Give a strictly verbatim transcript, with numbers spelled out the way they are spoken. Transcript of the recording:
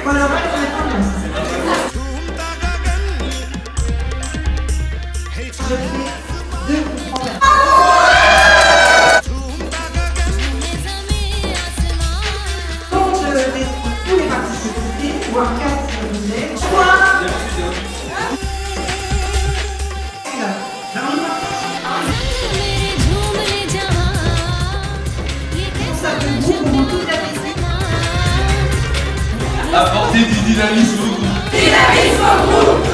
Voilà, on va les mettre en place. Je fais deux coups en l'air. Donc je laisse tous les participants, voire quatre si vous voulez. Trois. Ça peut vous pour toute la piscine. Apportez du dynamisme au groupe. Dynamisme au groupe.